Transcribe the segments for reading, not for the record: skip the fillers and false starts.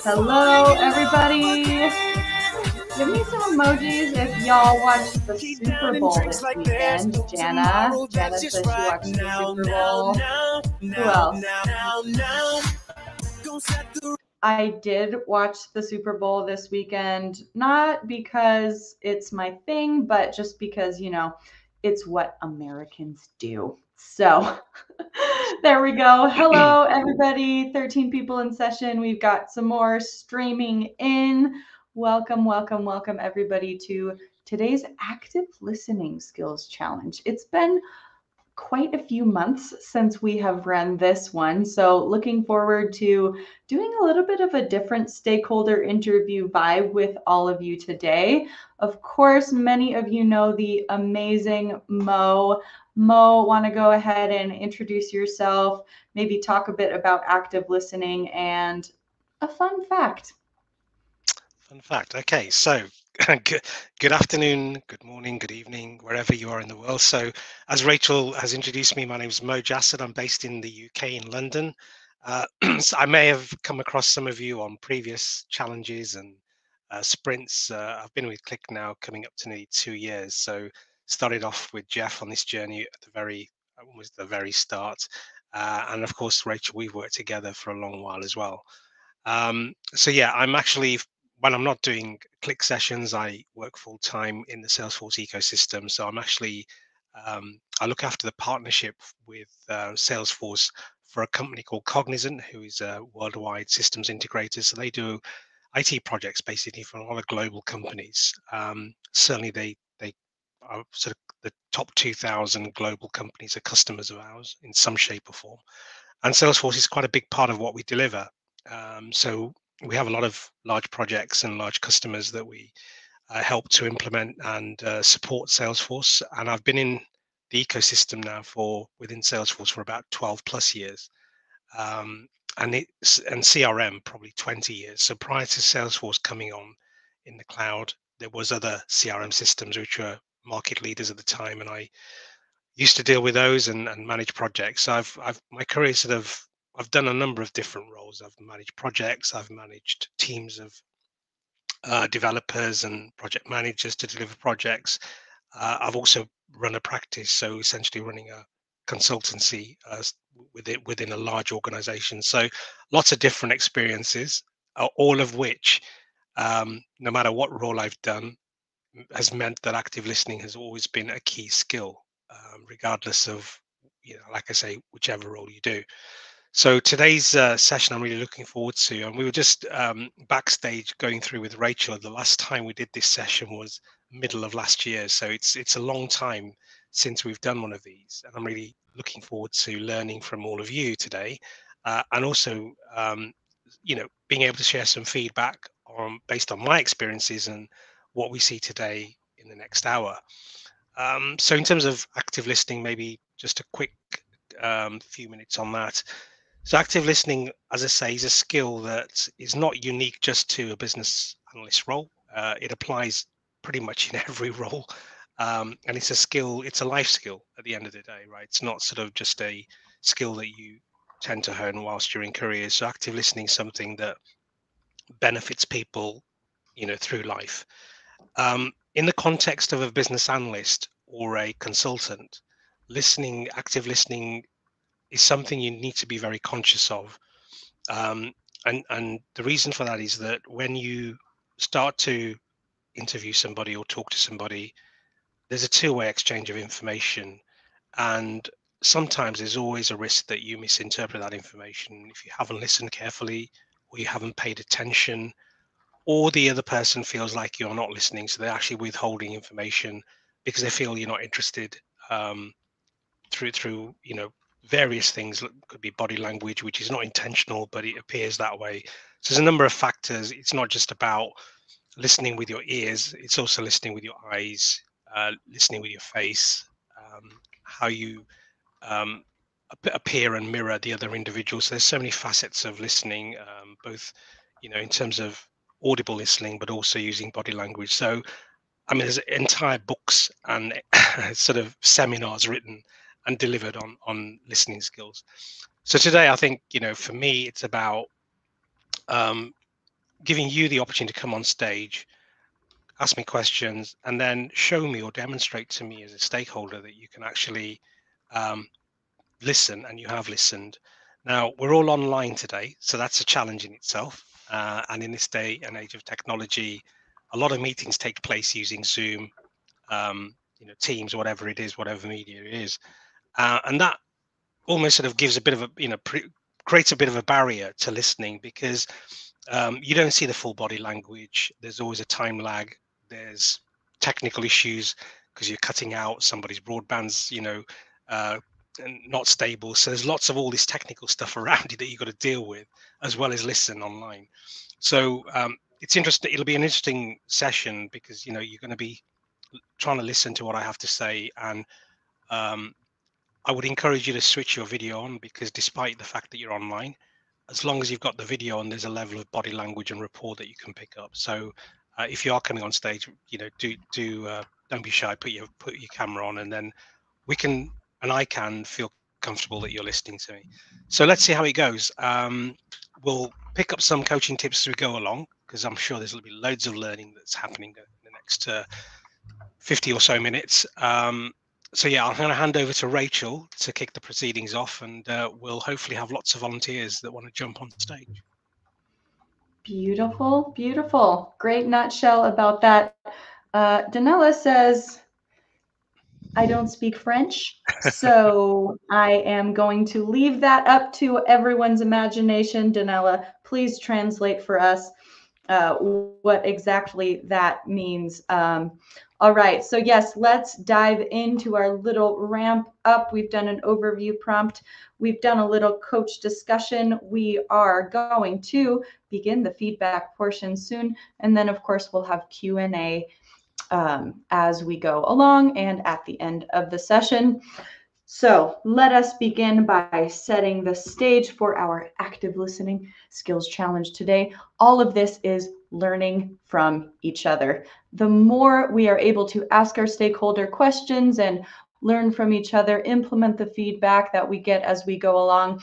Hello, everybody. Give me some emojis if y'all watched the Super Bowl this weekend. Jana says she watched the Super Bowl. Who else? I did watch the Super Bowl this weekend, not because it's my thing, but just because, it's what Americans do. So there we go. Hello, everybody. 13 people in session. We've got some more streaming in. Welcome, everybody, to today's active listening skills challenge. It's been quite a few months since we have run this one. So looking forward to doing a little bit of a different stakeholder interview vibe with all of you today. Of course, many of you know the amazing Mo. Mo, want to go ahead and introduce yourself, maybe talk a bit about active listening and a fun fact. Fun fact. Okay, so good afternoon, good morning, good evening, wherever you are in the world. So as Rachel has introduced me, my name is Mo Jassat. I'm based in the UK in London. So I may have come across some of you on previous challenges and sprints. I've been with Click now coming up to nearly 2 years. So started off with Jeff on this journey at almost the very start. And of course, Rachel, we've worked together for a long while as well. So yeah, I'm actually, when I'm not doing Click sessions, I work full time in the Salesforce ecosystem. So I look after the partnership with Salesforce for a company called Cognizant, who is a worldwide systems integrator. So they do IT projects basically for a lot of global companies. Certainly they are sort of the top 2,000 global companies are customers of ours in some shape or form. And Salesforce is quite a big part of what we deliver. So we have a lot of large projects and large customers that we help to implement and support Salesforce. And I've been in the ecosystem now within Salesforce for about 12 plus years. And CRM probably 20 years. So prior to Salesforce coming on in the cloud, there was other CRM systems which were market leaders at the time, and I used to deal with those and manage projects. So my career I've done a number of different roles. I've managed projects, I've managed teams of developers and project managers to deliver projects. I've also run a practice, so essentially running a consultancy within a large organization. So lots of different experiences, all of which, no matter what role I've done, has meant that active listening has always been a key skill, regardless of, like I say, whichever role you do. So today's session I'm really looking forward to, and we were just backstage going through with Rachel. The last time we did this session was middle of last year, so it's a long time since we've done one of these, and I'm really looking forward to learning from all of you today, and also being able to share some feedback based on my experiences and what we see today in the next hour. So in terms of active listening, maybe just a quick few minutes on that. So active listening, as I say, is a skill that is not unique just to a business analyst role. It applies pretty much in every role. And it's a skill, it's a life skill at the end of the day, right? It's not sort of just a skill that you tend to hone whilst you're in careers. So active listening is something that benefits people, through life. In the context of a business analyst or a consultant, active listening is something you need to be very conscious of. And the reason for that is that when you start to interview somebody or talk to somebody, there's a two-way exchange of information. And sometimes there's always a risk that you misinterpret that information if you haven't listened carefully or you haven't paid attention, or the other person feels like you're not listening, so they're actually withholding information because they feel you're not interested, through various things. Could be body language, which is not intentional, but it appears that way. So there's a number of factors. It's not just about listening with your ears, it's also listening with your eyes, listening with your face, how you appear and mirror the other individuals. So there's so many facets of listening, both in terms of audible listening, but also using body language. So I mean, there's entire books and sort of seminars written and delivered on listening skills. So today, I think, for me, it's about giving you the opportunity to come on stage, ask me questions, and then show me or demonstrate to me as a stakeholder that you can actually listen, and you have listened. Now, we're all online today, so that's a challenge in itself. And in this day and age of technology, a lot of meetings take place using Zoom, Teams, whatever it is, whatever media it is. And that almost sort of gives a bit of a, creates a bit of a barrier to listening, because you don't see the full body language. There's always a time lag. There's technical issues because you're cutting out somebody's broadband's, and not stable. So there's lots of all this technical stuff around you that you've got to deal with, as well as listen online. So it's interesting. It'll be an interesting session because, you're going to be trying to listen to what I have to say. And I would encourage you to switch your video on, because despite the fact that you're online, as long as you've got the video on, there's a level of body language and rapport that you can pick up. So if you are coming on stage, don't be shy, put your camera on, and then I can feel comfortable that you're listening to me. So let's see how it goes. We'll pick up some coaching tips as we go along, because I'm sure there's going to be loads of learning that's happening in the next 50 or so minutes. So yeah, I'm going to hand over to Rachel to kick the proceedings off, and we'll hopefully have lots of volunteers that want to jump on stage. Beautiful, beautiful. Great nutshell about that. Danella says, I don't speak French, so I am going to leave that up to everyone's imagination. Danella, please translate for us what exactly that means. All right, so yes, let's dive into our little ramp up. We've done an overview prompt. We've done a little coach discussion. We are going to begin the feedback portion soon. And then, of course, we'll have Q&A as we go along and at the end of the session. So let us begin by setting the stage for our active listening skills challenge today. All of this is learning from each other. The more we are able to ask our stakeholder questions and learn from each other, implement the feedback that we get as we go along,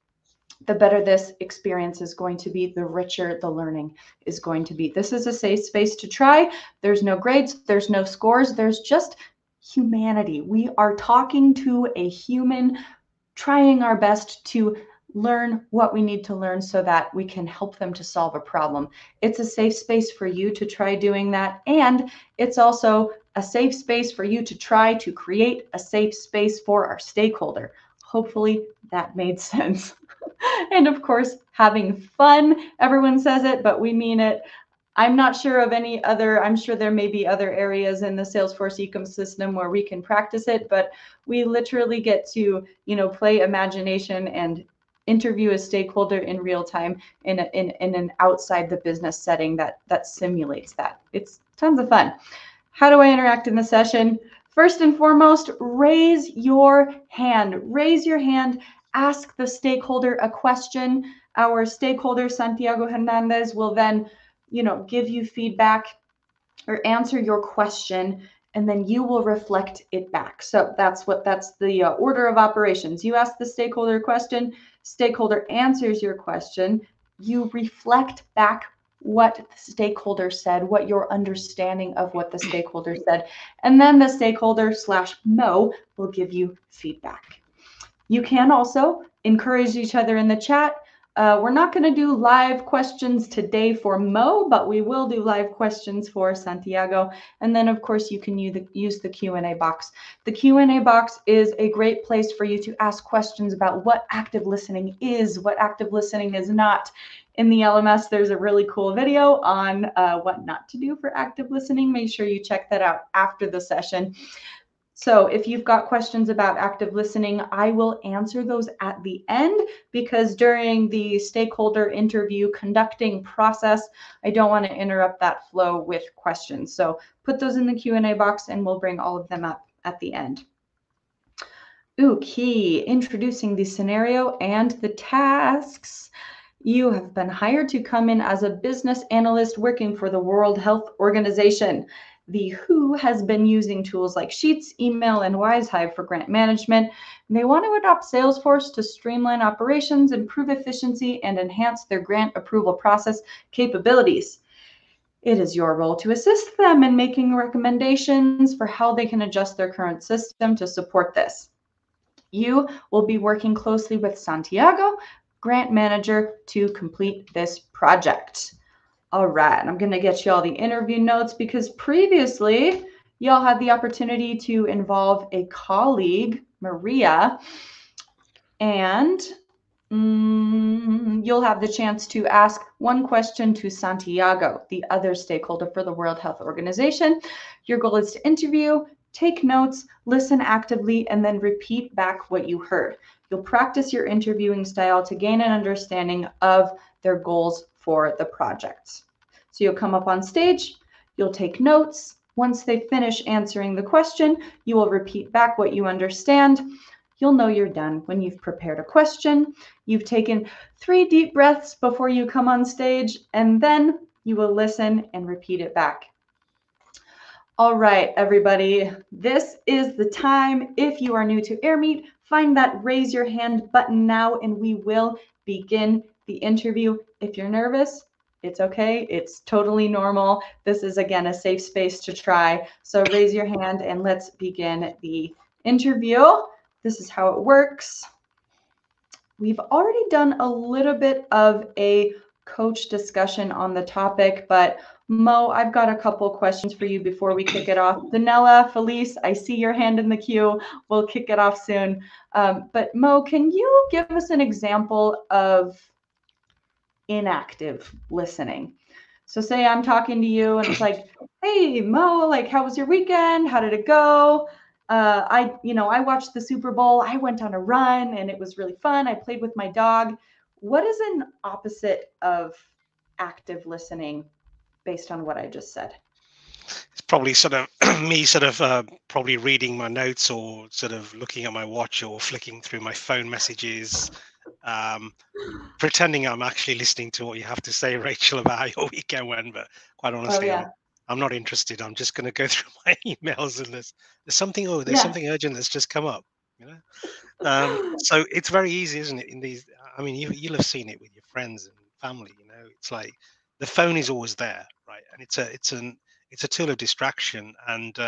the better this experience is going to be, the richer the learning is going to be. This is a safe space to try. There's no grades, there's no scores, there's just humanity. We are talking to a human, trying our best to learn what we need to learn so that we can help them to solve a problem. It's a safe space for you to try doing that. And it's also a safe space for you to try to create a safe space for our stakeholder. Hopefully that made sense. And of course, having fun. Everyone says it, but we mean it. I'm not sure of any other, I'm sure there may be other areas in the Salesforce ecosystem where we can practice it, but we literally get to, play imagination and interview a stakeholder in real time in an outside the business setting that simulates that. It's tons of fun. How do I interact in the session? First and foremost, raise your hand. Raise your hand. Ask the stakeholder a question. Our stakeholder, Santiago Hernandez, will then give you feedback or answer your question, and then you will reflect it back. So that's the order of operations. You ask the stakeholder a question, stakeholder answers your question, you reflect back what the stakeholder said, what your understanding of what the stakeholder said, and then the stakeholder /Mo will give you feedback. You can also encourage each other in the chat. We're not going to do live questions today for Mo, but we will do live questions for Santiago. And then, of course, you can use the Q&A box. The Q&A box is a great place for you to ask questions about what active listening is, what active listening is not. In the LMS, there's a really cool video on what not to do for active listening. Make sure you check that out after the session. So if you've got questions about active listening, I will answer those at the end, because during the stakeholder interview conducting process, I don't want to interrupt that flow with questions. So put those in the Q&A box and we'll bring all of them up at the end. Ooh, key, introducing the scenario and the tasks. You have been hired to come in as a business analyst working for the World Health Organization. The WHO has been using tools like Sheets, email, and WiseHive for grant management. And they want to adopt Salesforce to streamline operations, improve efficiency, and enhance their grant approval process capabilities. It is your role to assist them in making recommendations for how they can adjust their current system to support this. You will be working closely with Santiago, grant manager, to complete this project. All right, I'm going to get you all the interview notes because previously y'all had the opportunity to involve a colleague, Maria, and you'll have the chance to ask one question to Santiago, the other stakeholder for the World Health Organization. Your goal is to interview, take notes, listen actively, and then repeat back what you heard. You'll practice your interviewing style to gain an understanding of their goals for the project. So you'll come up on stage, you'll take notes. Once they finish answering the question, you will repeat back what you understand. You'll know you're done when you've prepared a question, you've taken 3 deep breaths before you come on stage, and then you will listen and repeat it back. All right, everybody, this is the time. If you are new to AirMeet, find that raise your hand button now, and we will begin the interview. If you're nervous, it's okay. It's totally normal. This is, again, a safe space to try. So raise your hand and let's begin the interview. This is how it works. We've already done a little bit of a coach discussion on the topic, but Mo, I've got a couple questions for you before we kick it off. Danella, Felice, I see your hand in the queue. We'll kick it off soon. But Mo, can you give us an example of inactive listening? So say I'm talking to you and it's like, hey, Mo, like, how was your weekend? How did it go? I watched the Super Bowl. I went on a run and it was really fun. I played with my dog. What is an opposite of active listening based on what I just said? It's probably sort of me probably reading my notes or sort of looking at my watch or flicking through my phone messages, pretending I'm actually listening to what you have to say, Rachel, about how your weekend went. But quite honestly, I'm not interested. I'm just going to go through my emails and there's something urgent that's just come up, you know. So it's very easy, isn't it? In these, I mean, you'll have seen it with your friends and family. You know, it's like the phone is always there, right? And it's a tool of distraction, and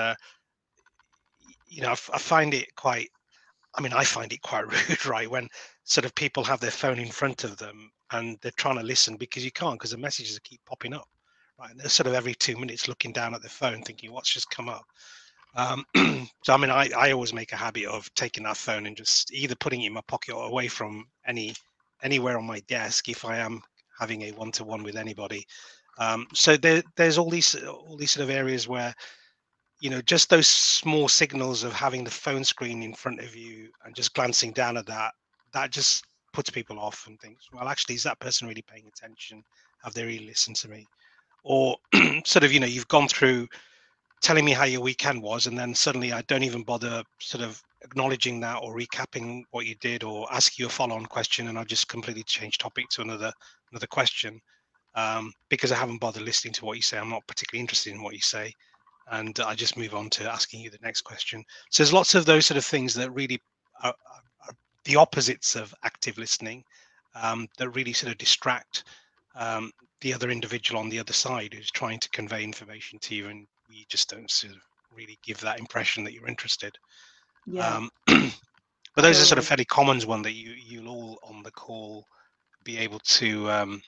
I find it quite. I mean, I find it quite rude, right? When sort of people have their phone in front of them and they're trying to listen because you can't, because the messages keep popping up, right? And they're sort of every 2 minutes looking down at their phone, thinking what's just come up. So I mean, I always make a habit of taking that phone and just either putting it in my pocket or away from anywhere on my desk if I am having a one-to-one with anybody. So there's all these sort of areas where, just those small signals of having the phone screen in front of you and just glancing down at that just puts people off and thinks, well, actually, is that person really paying attention? Have they really listened to me? Or sort of, you've gone through telling me how your weekend was, and then suddenly I don't even bother sort of acknowledging that or recapping what you did or ask you a follow-on question, and I just completely change topic to another question, because I haven't bothered listening to what you say. I'm not particularly interested in what you say, and I just move on to asking you the next question. So there's lots of those sort of things that really are the opposites of active listening, that really sort of distract the other individual on the other side who's trying to convey information to you, and you just don't sort of really give that impression that you're interested. Yeah. But those are sort of fairly common one that you'll all on the call be able to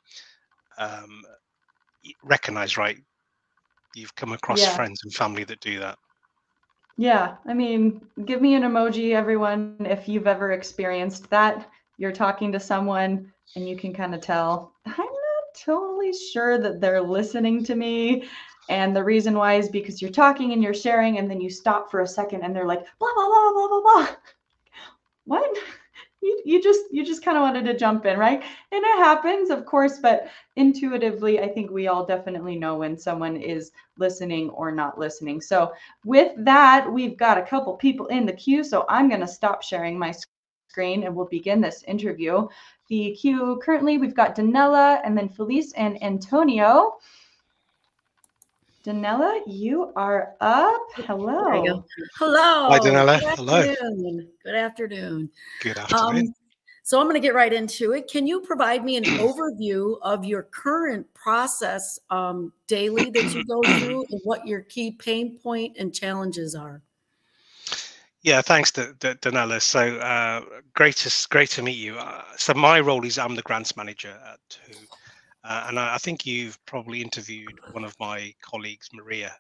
recognize, right? You've come across friends and family that do that. Yeah, I mean, give me an emoji, everyone, if you've ever experienced that. You're talking to someone and you can kind of tell, I'm not totally sure that they're listening to me. And the reason why is because you're talking and you're sharing, and then you stop for a second and they're like, blah, blah, blah, blah, blah, blah. What? You just kind of wanted to jump in, right? And it happens, of course, but intuitively, I think we all definitely know when someone is listening or not listening. So with that, we've got a couple people in the queue, so I'm going to stop sharing my screen and we'll begin this interview. The queue currently, we've got Danella and then Felice and Antonio. Danella, you are up. Hello. There you go. Hello. Hi, Danella. Good Hello. afternoon. Good afternoon. Good afternoon. So I'm going to get right into it. Can you provide me an overview of your current process daily that you go through and what your key pain point and challenges are? Yeah, thanks, Danella. So great to meet you. So my role is I'm the grants manager at Who, and I think you've probably interviewed one of my colleagues, Maria,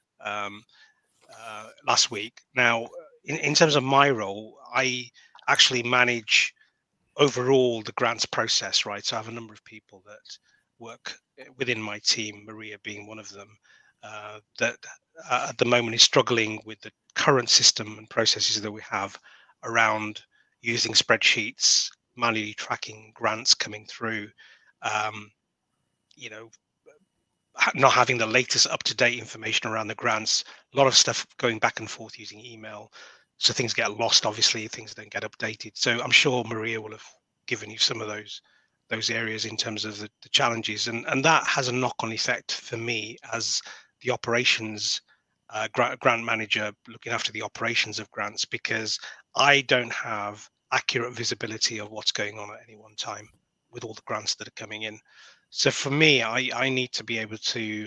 last week. Now, in terms of my role, I actually manage overall the grants process, right? So I have a number of people that work within my team, Maria being one of them, that at the moment is struggling with the current system and processes that we have around using spreadsheets, manually tracking grants coming through, you know, not having the latest up-to-date information around the grants, a lot of stuff going back and forth using email. So things get lost, obviously, things don't get updated. So I'm sure Maria will have given you some of those areas in terms of the challenges. And that has a knock-on effect for me as the operations grant manager looking after the operations of grants, because I don't have accurate visibility of what's going on at any one time with all the grants that are coming in. So for me, I need to be able to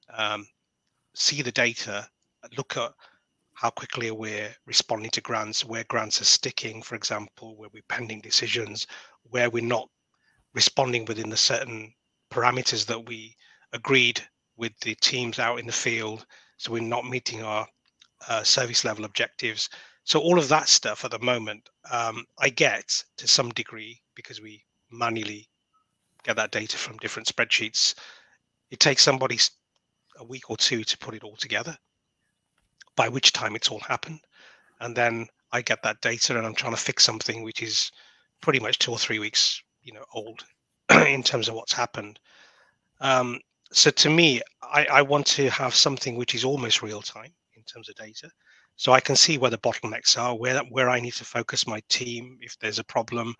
see the data, look at how quickly we're responding to grants, where grants are sticking, for example, where we're pending decisions, where we're not responding within the certain parameters that we agreed with the teams out in the field. So we're not meeting our service level objectives. So all of that stuff at the moment, I get to some degree because we manually get that data from different spreadsheets. It takes somebody a week or two to put it all together, by which time it's all happened. And then I get that data and I'm trying to fix something which is pretty much 2 or 3 weeks, old in terms of what's happened. So to me, I want to have something which is almost real time in terms of data. So I can see where the bottlenecks are, where I need to focus my team if there's a problem,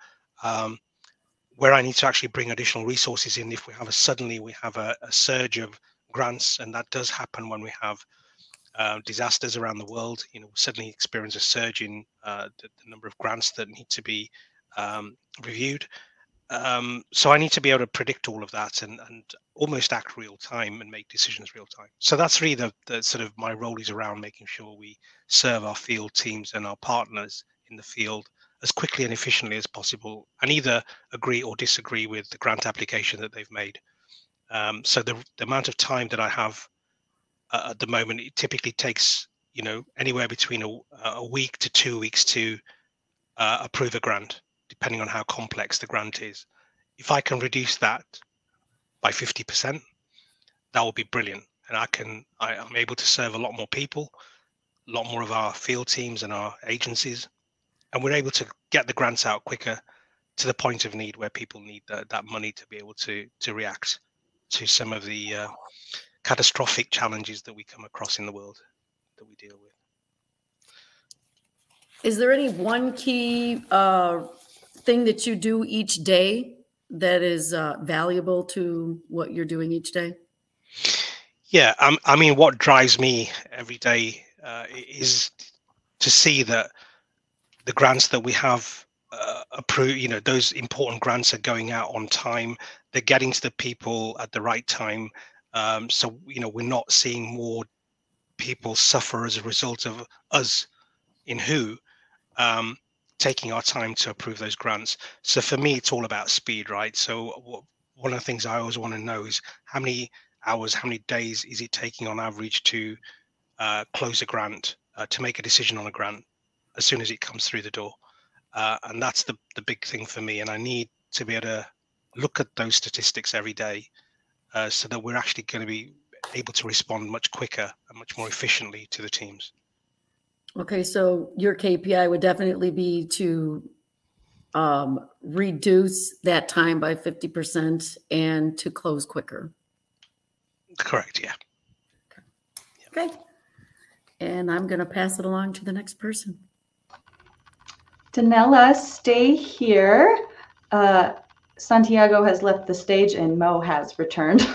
where I need to actually bring additional resources in if we have suddenly we have a surge of grants, and that does happen when we have disasters around the world. Suddenly experience a surge in the number of grants that need to be reviewed. So I need to be able to predict all of that and almost act real time and make decisions real time. So that's really the sort of my role is around making sure we serve our field teams and our partners in the field as quickly and efficiently as possible, and either agree or disagree with the grant application that they've made. So the amount of time that I have at the moment, it typically takes anywhere between a week to 2 weeks to approve a grant, depending on how complex the grant is. If I can reduce that by 50%, that will be brilliant, and I'm able to serve a lot more people, a lot more of our field teams and our agencies, and we're able to get the grants out quicker to the point of need where people need that money to be able to react to some of the catastrophic challenges that we come across in the world that we deal with. Is there any one key thing that you do each day that is valuable to what you're doing each day? Yeah, I mean, what drives me every day is to see that the grants that we have approved, those important grants are going out on time. They're getting to the people at the right time. So, we're not seeing more people suffer as a result of us in Who taking our time to approve those grants. So for me, it's all about speed, right? So one of the things I always want to know is how many hours, how many days is it taking on average to close a grant, to make a decision on a grant as soon as it comes through the door. And that's the big thing for me. And I need to be able to look at those statistics every day so that we're actually going to be able to respond much quicker and much more efficiently to the teams. Okay, so your KPI would definitely be to reduce that time by 50% and to close quicker. Correct, yeah. Okay. And I'm going to pass it along to the next person. Danella, stay here. Santiago has left the stage and Mo has returned.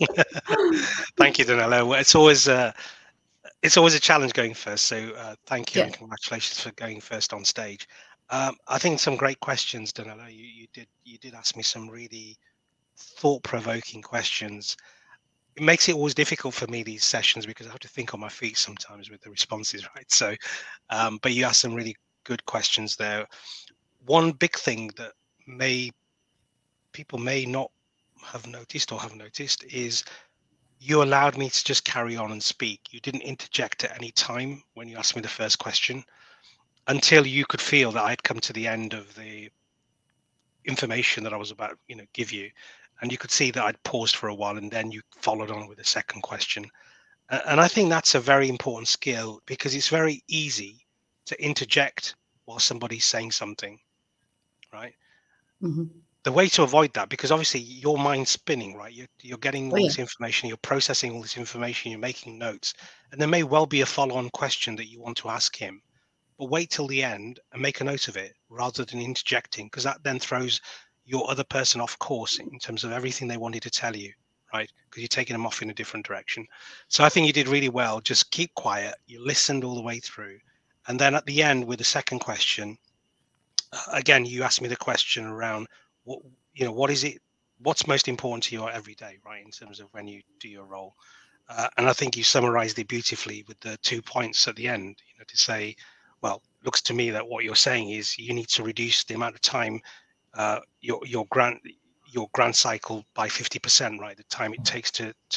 Thank you, Danilo. It's always a challenge going first. So thank you Yeah. and congratulations for going first on stage. I think some great questions, Danilo. You did ask me some really thought-provoking questions. It makes it always difficult for me, these sessions, because I have to think on my feet sometimes with the responses, right? So, but you asked some really good questions there. One big thing that people may not have noticed or have noticed is you allowed me to just carry on and speak. You didn't interject at any time when you asked me the first question until you could feel that I'd come to the end of the information that I was about, give you. And you could see that I'd paused for a while and then you followed on with a second question. And I think that's a very important skill because it's very easy to interject while somebody's saying something, right? Mm-hmm. The way to avoid that, because obviously your mind's spinning, right? You're getting Oh, all yeah. this information, you're processing all this information, you're making notes, and there may well be a follow-on question that you want to ask him, but wait till the end and make a note of it rather than interjecting, because that then throws your other person off course in terms of everything they wanted to tell you, right? Because you're taking them off in a different direction. So I think you did really well. Just keep quiet. You listened all the way through, and then at the end with the second question, again, you asked me the question around what is it, what's most important to you every day, right? In terms of when you do your role. And I think you summarized it beautifully with the 2 points at the end, to say, well, looks to me that what you're saying is you need to reduce the amount of time, your grant cycle by 50%, right? The time it takes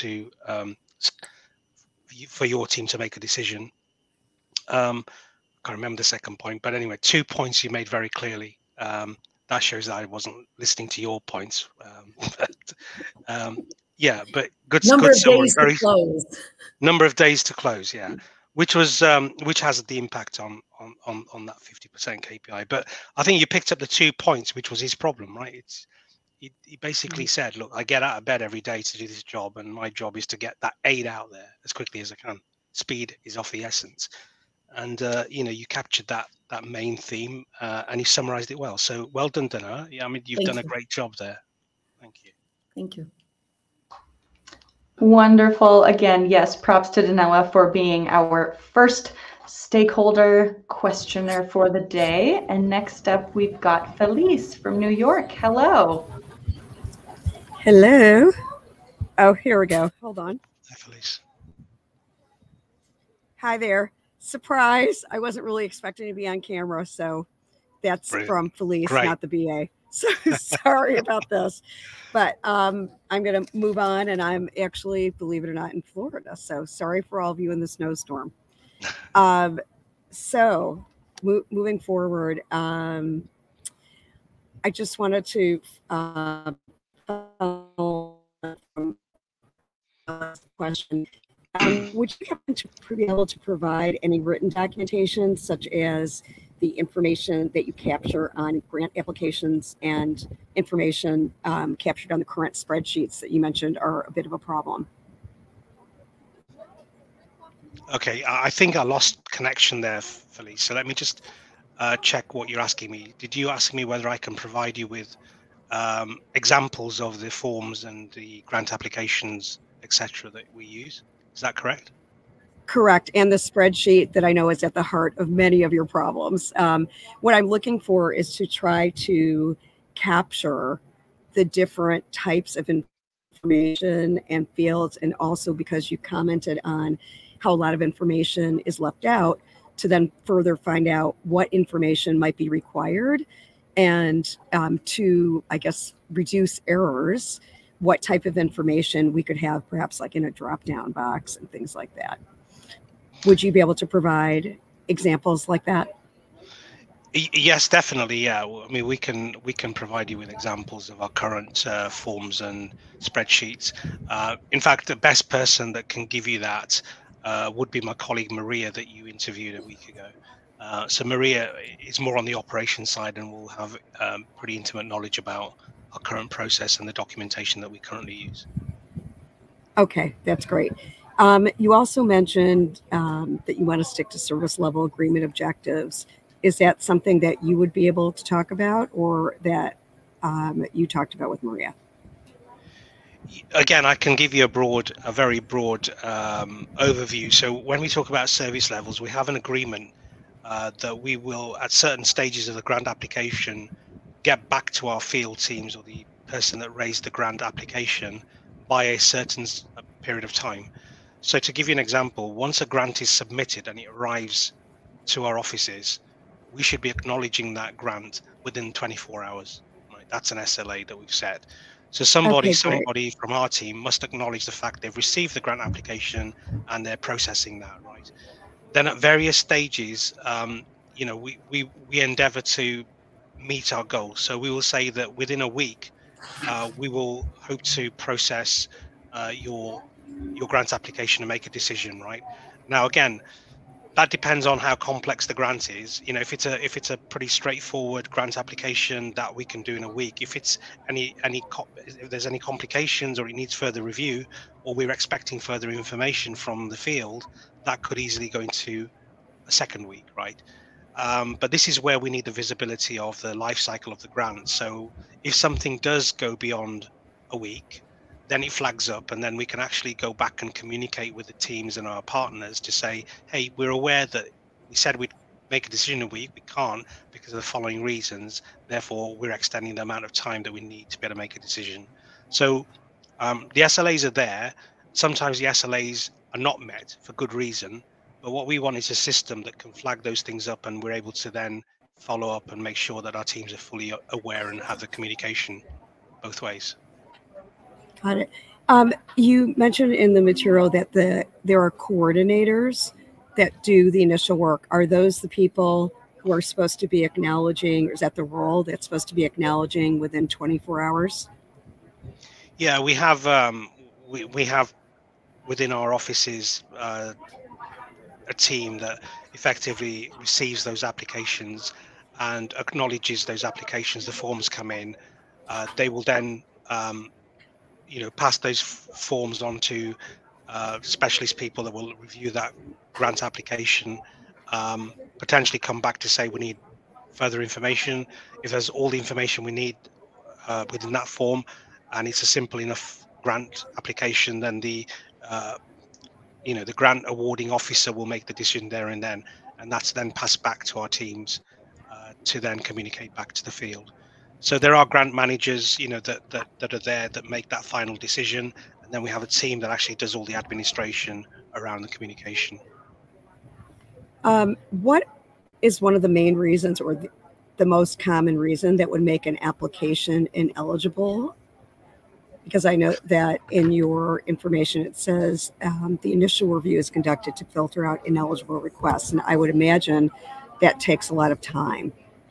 for your team to make a decision. Can't remember the second point, but anyway, 2 points you made very clearly. That shows that I wasn't listening to your points. Yeah, but good summary. Days to close. Number of days to close. Yeah, which has the impact on that 50% KPI. But I think you picked up the 2 points, which was his problem, right? He basically said, look, I get out of bed every day to do this job, and my job is to get that 8 out there as quickly as I can. Speed is of the essence. And you captured that main theme and you summarized it well. So well done, Dana. Yeah, I mean, you've done a great job there. Thank you. Thank you. Wonderful. Again, yes, props to Danella for being our first stakeholder questioner for the day. And next up, we've got Felice from New York. Hello. Hello. Oh, here we go. Hold on. Hi, Felice. Hi there. Surprise. I wasn't really expecting to be on camera, so that's Brilliant. From Felice, Great. Not the BA. So sorry about this. But I'm going to move on, and I'm actually, believe it or not, in Florida. So sorry for all of you in the snowstorm. So moving forward, I just wanted to question. Would you happen to be able to provide any written documentation, such as the information that you capture on grant applications and information captured on the current spreadsheets that you mentioned are a bit of a problem? Okay, I think I lost connection there, Felice. So let me just check what you're asking me. Did you ask me whether I can provide you with examples of the forms and the grant applications, etc., that we use? Is that correct? Correct. And the spreadsheet that I know is at the heart of many of your problems. What I'm looking for is to try to capture the different types of information and fields, and also because you commented on how a lot of information is left out, to then further find out what information might be required, and to, I guess, reduce errors, what type of information we could have perhaps like in a drop-down box and things like that. Would you be able to provide examples like that? Yes, definitely. Yeah, I mean, we can provide you with examples of our current forms and spreadsheets. In fact, the best person that can give you that would be my colleague Maria that you interviewed a week ago. So Maria is more on the operations side and will have pretty intimate knowledge about our current process and the documentation that we currently use. Okay, that's great. You also mentioned that you want to stick to service level agreement objectives. Is that something that you would be able to talk about, or that you talked about with Maria? Again, I can give you a very broad overview. So when we talk about service levels, we have an agreement that we will, at certain stages of the grant application, get back to our field teams or the person that raised the grant application by a certain period of time. So to give you an example, once a grant is submitted and it arrives to our offices, we should be acknowledging that grant within 24 hours. Right? That's an SLA that we've set. So somebody from our team must acknowledge the fact they've received the grant application and they're processing that, right? Then at various stages, we endeavor to meet our goals. So we will say that within a week, we will hope to process your grant application and make a decision, right? Now, again, that depends on how complex the grant is. If it's a pretty straightforward grant application that we can do in a week, if it's if there's any complications or it needs further review, or we're expecting further information from the field, that could easily go into a second week, right? But this is where we need the visibility of the life cycle of the grant. So if something does go beyond a week, then it flags up, and then we can actually go back and communicate with the teams and our partners to say, hey, we're aware that we said we'd make a decision in a week. We can't because of the following reasons. Therefore, we're extending the amount of time that we need to be able to make a decision. So the SLAs are there. Sometimes the SLAs are not met for good reason. But what we want is a system that can flag those things up, and we're able to then follow up and make sure that our teams are fully aware and have the communication both ways. Got it. You mentioned in the material that there are coordinators that do the initial work. Are those the people who are supposed to be acknowledging, or is that the role that's supposed to be acknowledging within 24 hours? Yeah, we have we have within our offices a team that effectively receives those applications and acknowledges those applications. The forms come in. They will then pass those forms on to specialist people that will review that grant application, potentially come back to say we need further information. If there's all the information we need within that form and it's a simple enough grant application, then the grant awarding officer will make the decision there and then, and that's then passed back to our teams to then communicate back to the field. So there are grant managers, that are there that make that final decision, and then we have a team that actually does all the administration around the communication. What is one of the main reasons, or the most common reason, that would make an application ineligible? Because I know that in your information it says the initial review is conducted to filter out ineligible requests, and I would imagine that takes a lot of time.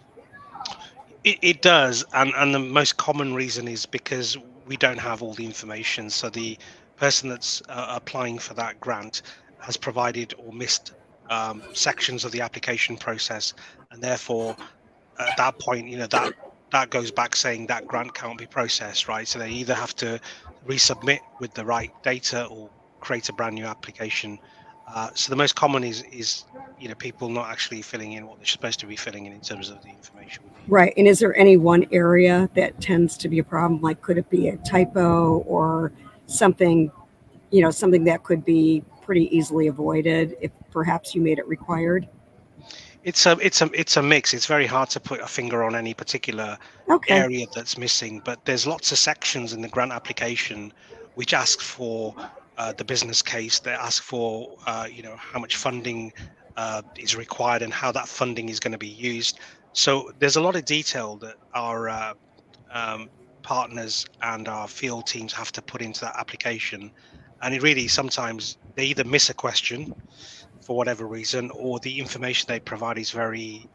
It does, and the most common reason is because we don't have all the information. So the person that's applying for that grant has provided or missed sections of the application process, and therefore at that point, that goes back saying that grant can't be processed, right? So they either have to resubmit with the right data or create a brand new application. So the most common is people not actually filling in what they're supposed to be filling in terms of the information we need. Right. And is there any one area that tends to be a problem? Like, could it be a typo or something, something that could be pretty easily avoided if perhaps you made it required? It's a mix. It's very hard to put a finger on any particular area that's missing, but there's lots of sections in the grant application which ask for the business case. They ask for how much funding is required and how that funding is going to be used. So there's a lot of detail that our partners and our field teams have to put into that application, and it really sometimes they either miss a question for whatever reason, or the information they provide is very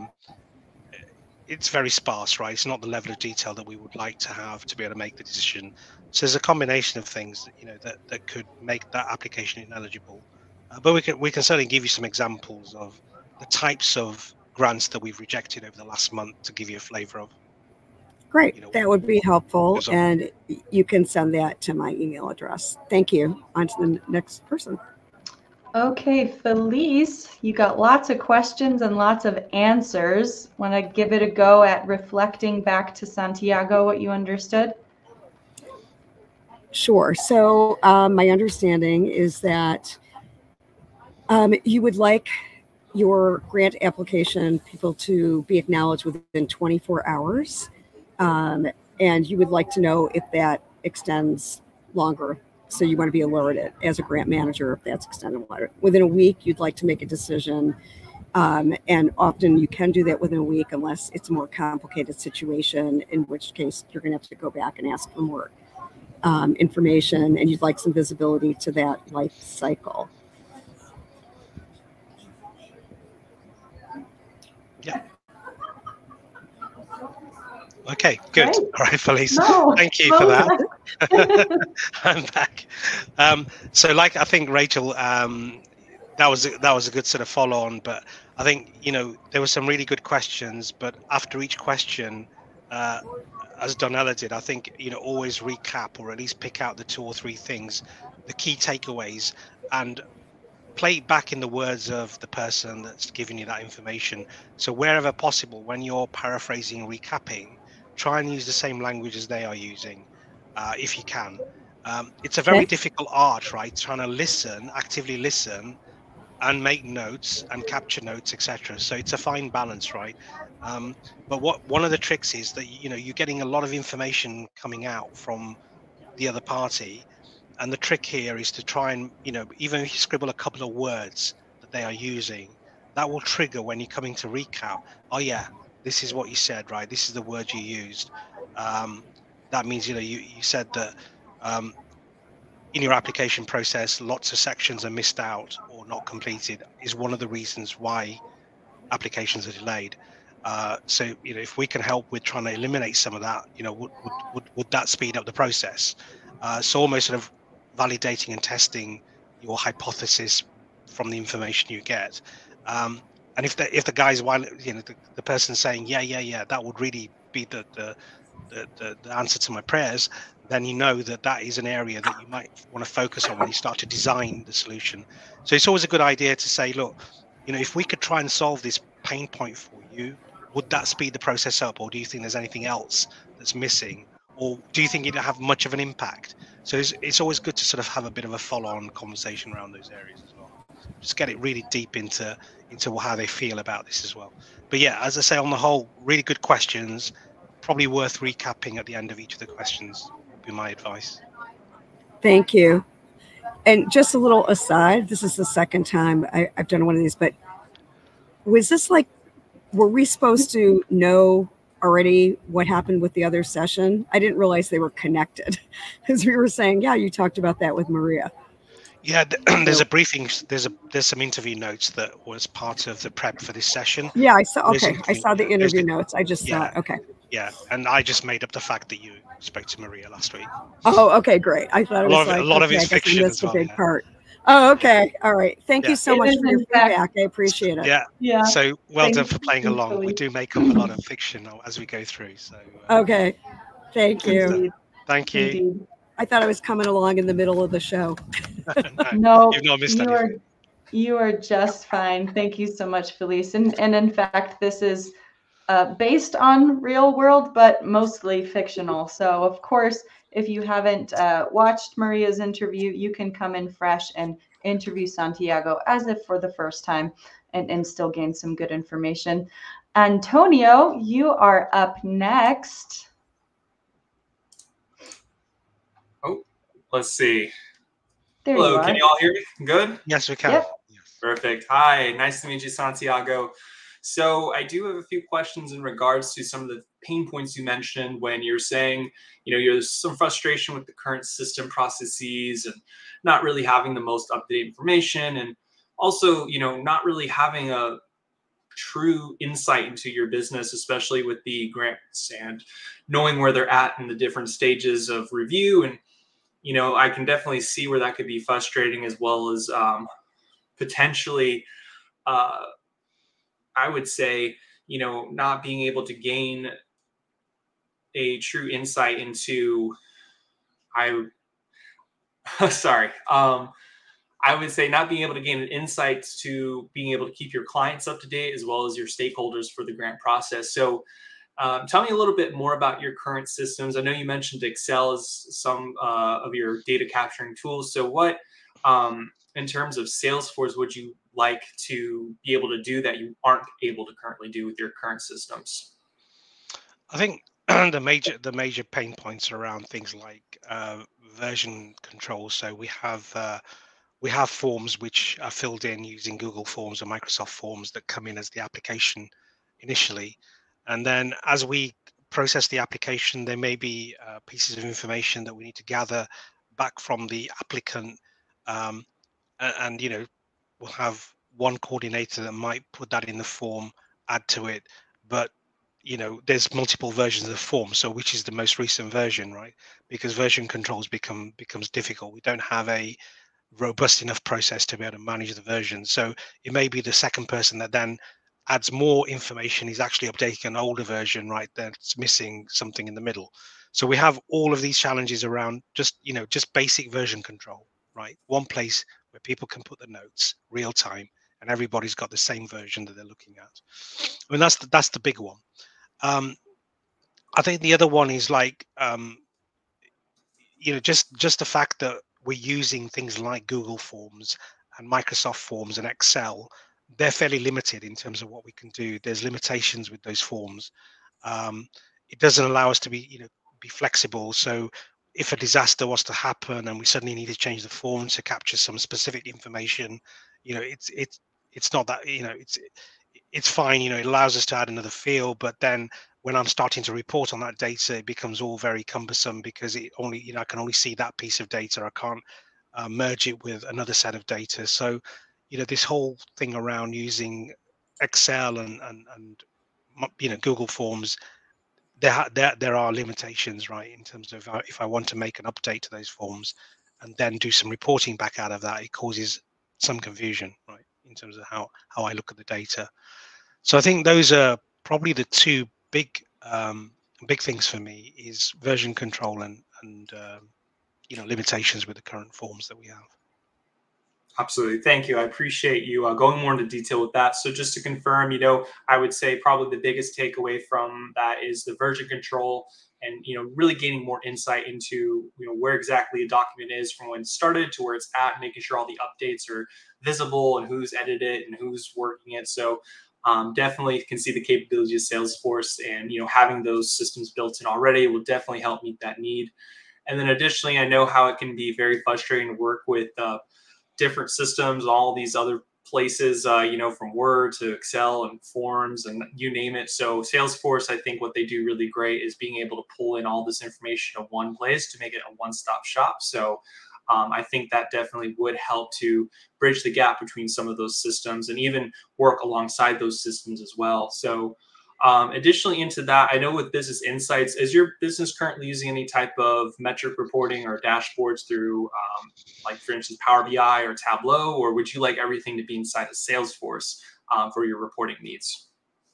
sparse, right? It's not the level of detail that we would like to have to be able to make the decision. So there's a combination of things that could make that application ineligible. But we can certainly give you some examples of the types of grants that we've rejected over the last month to give you a flavor of. Great, that would be helpful, and you can send that to my email address. Thank you. On to the next person. Okay, Felice, you got lots of questions and lots of answers. Want to give it a go at reflecting back to Santiago what you understood? Sure. So my understanding is that you would like your grant application people to be acknowledged within 24 hours. And you would like to know if that extends longer. So you want to be alerted as a grant manager if that's extended longer. Within a week, you'd like to make a decision. And often you can do that within a week unless it's a more complicated situation, in which case you're going to have to go back and ask for more information, and you'd like some visibility to that life cycle. Yeah. Okay, good. Great. All right, Felice. No, Thank you for that. I'm back. So, like I think Rachel, that was a good sort of follow on. But I think there were some really good questions. But after each question, as Donella did, I think always recap or at least pick out the 2 or 3 things, the key takeaways, and play it back in the words of the person that's giving you that information. So wherever possible, when you're paraphrasing and recapping, try and use the same language as they are using, if you can. It's a very difficult art, right? Trying to listen, actively listen, and make notes and capture notes, etc. So it's a fine balance, right? But one of the tricks is that you're getting a lot of information coming out from the other party. And the trick here is to try and, even if you scribble a couple of words that they are using, that will trigger when you're coming to recap. Oh yeah, this is what you said, right? This is the word you used. That means, you said that in your application process, lots of sections are missed out or not completed is one of the reasons why applications are delayed. So, if we can help with trying to eliminate some of that, would that speed up the process? So almost sort of validating and testing your hypothesis from the information you get. And if the guys, while the person saying yeah, that would really be the answer to my prayers, then that is an area that you might want to focus on when you start to design the solution. So it's always a good idea to say, look, if we could try and solve this pain point for you, would that speed the process up, or do you think there's anything else that's missing, or do you think it'd have much of an impact? So it's always good to sort of have a bit of a follow-on conversation around those areas as well. Just get it really deep into how they feel about this as well. But yeah, as I say, on the whole, really good questions. Probably worth recapping at the end of each of the questions would be my advice. Thank you. And just a little aside, this is the second time I've done one of these, but was this like, were we supposed to know already what happened with the other session? I didn't realize they were connected, because we were saying, yeah, you talked about that with Maria. Yeah, there's a briefing. There's some interview notes that was part of the prep for this session. Yeah, I saw. Okay, I saw the interview notes. I just saw. Okay. Yeah, and I just made up the fact that you spoke to Maria last week. Oh, okay, great. I thought it was a lot of it's fiction as well. A big part. Oh, okay. All right. Thank you so much for your feedback. I appreciate it. Yeah. So well done for playing along. We do make up a lot of fiction as we go through. So. Okay. Thank you. Thank you. Indeed. I thought I was coming along in the middle of the show. No, you've not missed anything. You are just fine. Thank you so much, Felice. And in fact, this is based on real world, but mostly fictional. So of course, if you haven't watched Maria's interview, you can come in fresh and interview Santiago as if for the first time and still gain some good information. Antonio, you are up next. Oh, let's see. There Hello, you are. can you all hear me? Good? Yes, we can. Yep. Perfect. Hi, nice to meet you, Santiago. So I do have a few questions in regards to some of the pain points you mentioned when you're saying, there's some frustration with the current system processes and not really having the most up-to-date information, and also, not really having a true insight into your business, especially with the grants and knowing where they're at in the different stages of review. And, I can definitely see where that could be frustrating, as well as potentially, I would say, not being able to gain a true insight into, I would say not being able to gain insights to being able to keep your clients up to date, as well as your stakeholders for the grant process. So Tell me a little bit more about your current systems. I know you mentioned Excel as some of your data capturing tools. So what, in terms of Salesforce, would you like to be able to do that you aren't able to currently do with your current systems? I think the major pain points are around things like version control. So we have forms which are filled in using Google Forms or Microsoft Forms that come in as the application initially, and then as we process the application, there may be pieces of information that we need to gather back from the applicant, um, and we'll have one coordinator that might put that in the form, add to it, but there's multiple versions of the form, so which is the most recent version, right? Because version controls becomes difficult. We don't have a robust enough process to be able to manage the version. So it may be the second person that then adds more information is actually updating an older version, right? That's missing something in the middle. So we have all of these challenges around just basic version control, right? One place where people can put the notes real time and everybody's got the same version that they're looking at. I mean, that's the big one. I think the other one is like just the fact that we're using things like Google Forms and Microsoft Forms and Excel. They're fairly limited in terms of what we can do. There's limitations with those forms. It doesn't allow us to be flexible. So if a disaster was to happen and we suddenly need to change the form to capture some specific information, it's not that, it's fine. It allows us to add another field, but then when I'm starting to report on that data, it becomes all very cumbersome because it only, I can only see that piece of data. I can't merge it with another set of data. So, this whole thing around using Excel and Google Forms, there are limitations, right? In terms of if I want to make an update to those forms and then do some reporting back out of that, it causes some confusion, right? In terms of how I look at the data. So I think those are probably the two big things for me, is version control and limitations with the current forms that we have. Absolutely. Thank you. I appreciate you going more into detail with that. So just to confirm, I would say probably the biggest takeaway from that is the version control and, really gaining more insight into, where exactly a document is from when it started to where it's at, making sure all the updates are visible and who's edited it and who's working it. So definitely can see the capability of Salesforce, and, having those systems built in already will definitely help meet that need. And then additionally, I know how it can be very frustrating to work with different systems, all these other places, from Word to Excel and Forms and you name it. So Salesforce, I think what they do really great is being able to pull in all this information in one place to make it a one-stop shop. So I think that definitely would help to bridge the gap between some of those systems and even work alongside those systems as well. So additionally into that, I know with Business Insights, is your business currently using any type of metric reporting or dashboards through, like for instance, Power BI or Tableau, or would you like everything to be inside of Salesforce for your reporting needs?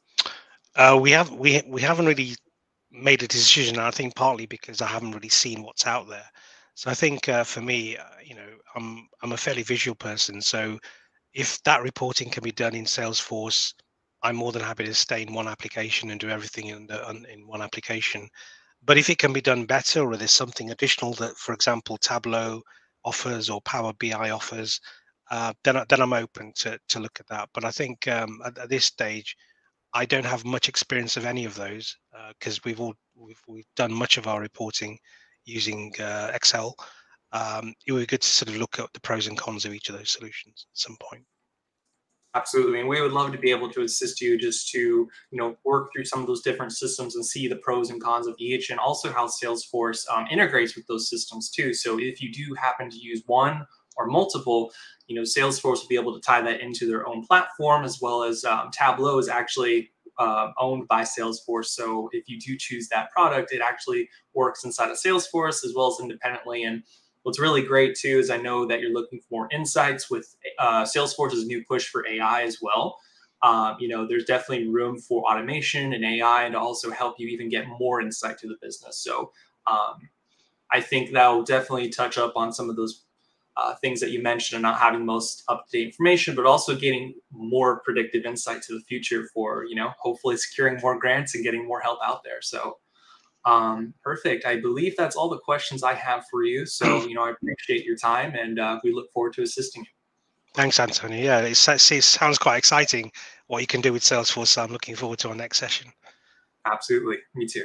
We haven't really made a decision. I think partly because I haven't really seen what's out there. So I think for me, I'm a fairly visual person. So if that reporting can be done in Salesforce, I'm more than happy to stay in one application and do everything in one application. But if it can be done better, or there's something additional that, for example, Tableau offers or Power BI offers, then I'm open to look at that. But I think at this stage, I don't have much experience of any of those because we've done much of our reporting using Excel. It would be good to sort of look at the pros and cons of each of those solutions at some point. Absolutely. And we would love to be able to assist you just to, work through some of those different systems and see the pros and cons of each, and also how Salesforce integrates with those systems too. So if you do happen to use one or multiple, Salesforce will be able to tie that into their own platform, as well as Tableau is actually owned by Salesforce. So if you do choose that product, it actually works inside of Salesforce as well as independently. And what's really great too is I know that you're looking for more insights with Salesforce's new push for AI as well. There's definitely room for automation and AI, and to also help you even get more insight to the business. So I think that will definitely touch up on some of those things that you mentioned and not having the most up-to-date information, but also getting more predictive insight to the future for, hopefully securing more grants and getting more help out there. So perfect. I believe that's all the questions I have for you. So, I appreciate your time, and we look forward to assisting you. Thanks, Antonio. Yeah, it sounds quite exciting what you can do with Salesforce. So I'm looking forward to our next session. Absolutely. Me too.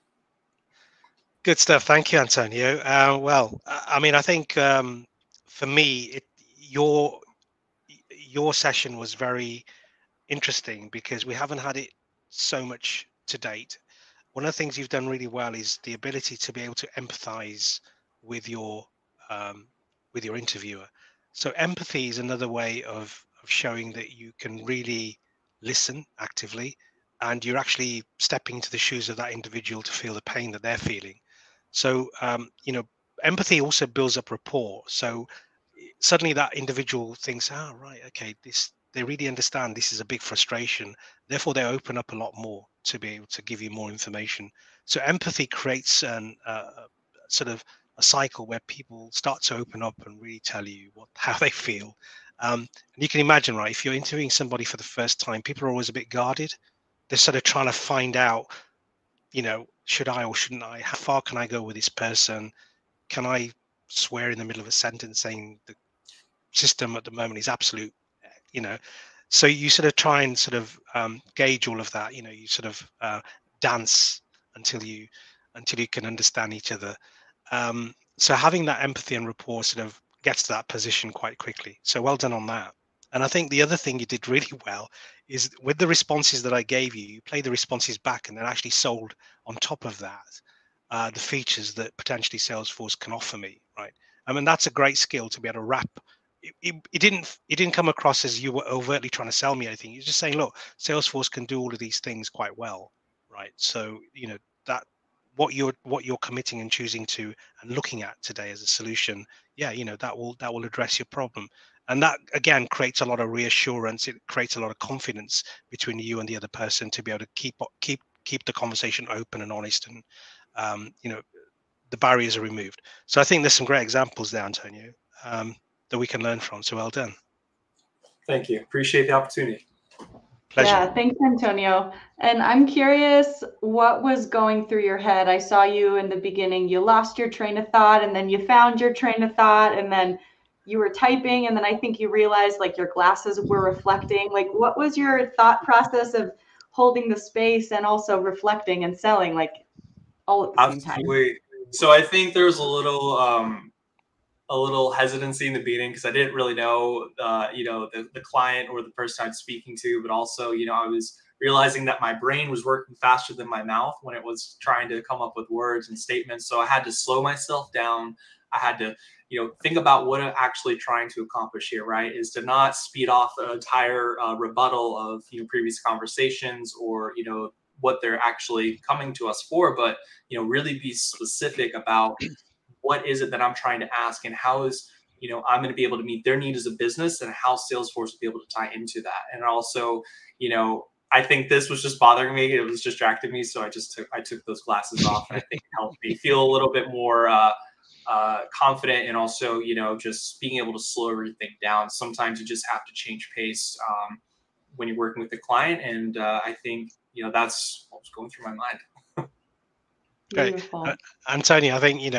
Good stuff. Thank you, Antonio. Well, I mean, I think for me, your session was very interesting because we haven't had it so much to date. One of the things you've done really well is the ability to be able to empathize with your interviewer. So empathy is another way of showing that you can really listen actively, and you're actually stepping into the shoes of that individual to feel the pain that they're feeling. So empathy also builds up rapport. So suddenly that individual thinks, oh, right, okay, they really understand this is a big frustration. Therefore, they open up a lot more to be able to give you more information. So empathy creates sort of a cycle where people start to open up and really tell you how they feel. And you can imagine, right, if you're interviewing somebody for the first time, people are always a bit guarded. They're sort of trying to find out, should I or shouldn't I? How far can I go with this person? Can I swear in the middle of a sentence saying the system at the moment is absolute, so you sort of try and sort of gauge all of that. You sort of dance until you can understand each other. So having that empathy and rapport sort of gets to that position quite quickly. So well done on that. And I think the other thing you did really well is with the responses that I gave you, you played the responses back and then actually sold on top of that the features that potentially Salesforce can offer me, right? I mean, that's a great skill to be able to wrap. It didn't come across as you were overtly trying to sell me anything. You're just saying, look, Salesforce can do all of these things quite well, right? So that what you're committing and choosing to and looking at today as a solution, that will address your problem. And that again creates a lot of reassurance. It creates a lot of confidence between you and the other person to be able to keep the conversation open and honest, and the barriers are removed. So I think there's some great examples there, Antonio, that we can learn from. So well done. Thank you. Appreciate the opportunity. Pleasure. Yeah, thanks, Antonio. And I'm curious what was going through your head. I saw you in the beginning, you lost your train of thought, and then you found your train of thought, and then you were typing, and then I think you realized like your glasses were reflecting. Like, what was your thought process of holding the space and also reflecting and selling, like all at the same time? Absolutely. So I think there was a little hesitancy in the beginning because I didn't really know, the client or the person I'm speaking to, but also, I was realizing that my brain was working faster than my mouth when it was trying to come up with words and statements. So I had to slow myself down. I had to, think about what I'm actually trying to accomplish here, right? Is to not speed off an entire rebuttal of, previous conversations or, what they're actually coming to us for, but, really be specific about what is it that I'm trying to ask, and how is, I'm going to be able to meet their need as a business, and how Salesforce will be able to tie into that. And also, I think this was just bothering me. It was distracting me. So I took those glasses off, and I think it helped me feel a little bit more confident, and also, just being able to slow everything down. Sometimes you just have to change pace when you're working with the client. And I think, that's what was going through my mind. Beautiful. Antonio, I think,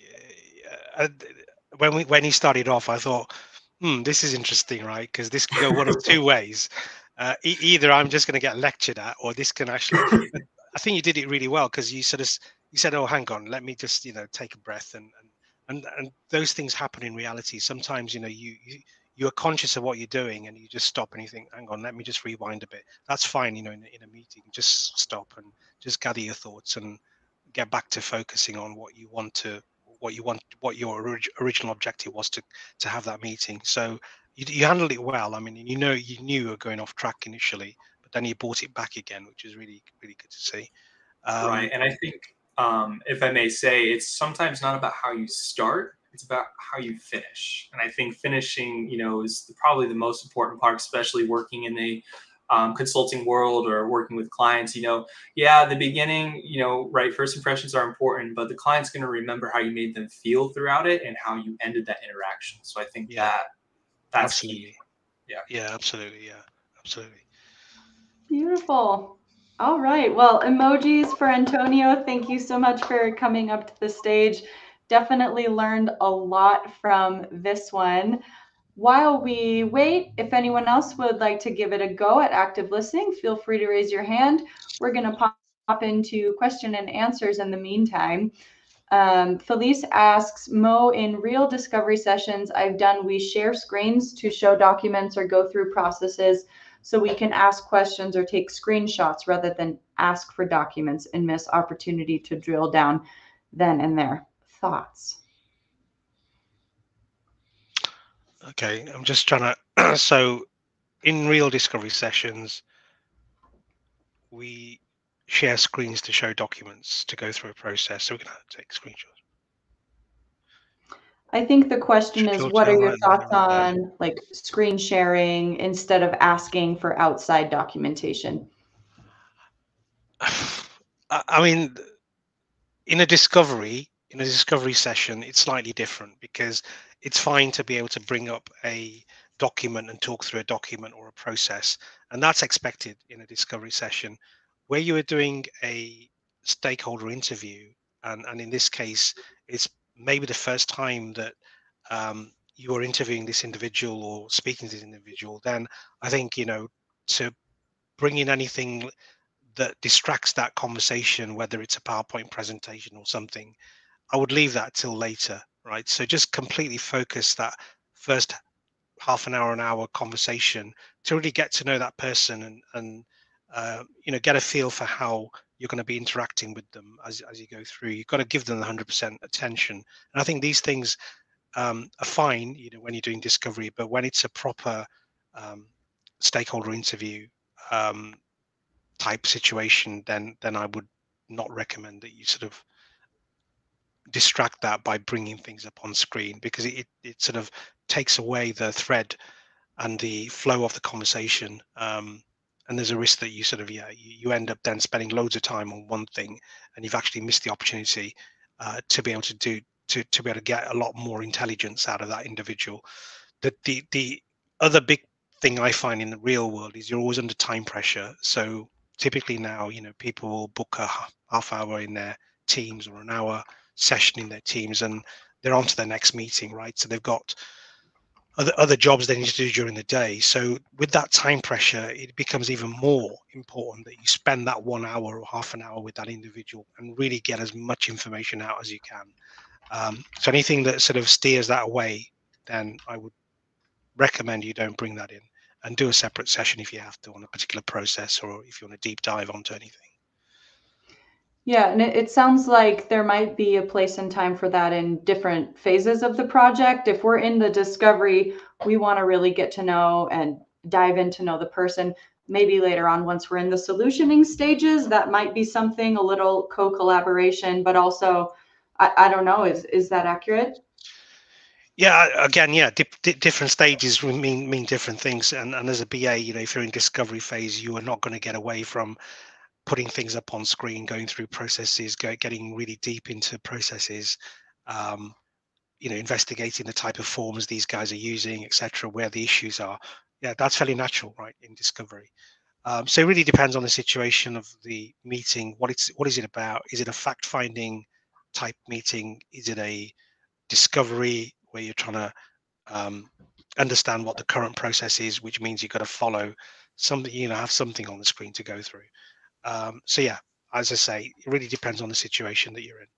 when he started off, I thought, this is interesting, right? Because this can go one of two ways. Either I'm just going to get lectured at, or this can actually. I think you did it really well, because you said, oh, hang on, let me just take a breath, and those things happen in reality. Sometimes you are conscious of what you're doing, and you just stop and you think, hang on, let me just rewind a bit. That's fine, in a meeting, just stop and just gather your thoughts and get back to focusing on what your original objective was to have that meeting. So you handled it well. I mean, you knew you were going off track initially, but then you brought it back again, which is really, really good to see. Right. And I think, if I may say, it's sometimes not about how you start, it's about how you finish. And I think finishing, is probably the most important part, especially working in a consulting world or working with clients, yeah, the beginning, right, first impressions are important, but the client's going to remember how you made them feel throughout it and how you ended that interaction. So I think that's absolutely key. Yeah, absolutely. Yeah, absolutely. Beautiful. All right. Well, emojis for Antonio. Thank you so much for coming up to the stage. Definitely learned a lot from this one. While we wait, if anyone else would like to give it a go at active listening, feel free to raise your hand. We're going to pop into question and answers in the meantime. Felice asks, Mo, in real discovery sessions I've done, we share screens to show documents or go through processes so we can ask questions or take screenshots rather than ask for documents and miss opportunity to drill down then and there. Thoughts? Okay, I'm just trying to, so in real discovery sessions, we share screens to show documents to go through a process, so we can take screenshots. I think the question is, Sure, what are your right thoughts there. on like screen sharing instead of asking for outside documentation? I mean, in a discovery session, it's slightly different because it's fine to be able to bring up a document and talk through a document or a process, and that's expected in a discovery session. Where you are doing a stakeholder interview, and in this case it's maybe the first time that you are interviewing this individual or speaking to this individual, then I think to bring in anything that distracts that conversation, whether it's a PowerPoint presentation or something, I would leave that till later, right? So just completely focus that first half an hour conversation to really get to know that person and get a feel for how you're going to be interacting with them as you go through. You've got to give them 100% attention, and I think these things are fine, when you're doing discovery, but when it's a proper stakeholder interview type situation, then I would not recommend that you sort of distract that by bringing things up on screen, because it sort of takes away the thread and the flow of the conversation, and there's a risk that you sort of you end up then spending loads of time on one thing and you've actually missed the opportunity to be able to be able to get a lot more intelligence out of that individual. The other big thing I find in the real world is you're always under time pressure. So typically now, people will book a half hour in their teams or an hour session in their teams, and they're on to their next meeting, right? So they've got other jobs they need to do during the day. So with that time pressure, it becomes even more important that you spend that 1 hour or half an hour with that individual and really get as much information out as you can. So anything that sort of steers that away, then I would recommend you don't bring that in, and do a separate session if you have to on a particular process, or if you want to deep dive onto anything. Yeah, and it sounds like there might be a place and time for that in different phases of the project. If we're in the discovery, we want to really get to know and dive in to know the person. Maybe later on, once we're in the solutioning stages, that might be something, a little co-collaboration, but also, I don't know, is that accurate? Yeah, again, different stages mean different things, and as a BA, if you're in discovery phase, you are not going to get away from putting things up on screen, going through processes, getting really deep into processes, investigating the type of forms these guys are using, etc., where the issues are. Yeah, that's fairly natural, right, in discovery. So it really depends on the situation of the meeting. What is it about? Is it a fact-finding type meeting? Is it a discovery where you're trying to understand what the current process is, which means you've got to follow something, have something on the screen to go through. So yeah, as I say, it really depends on the situation that you're in.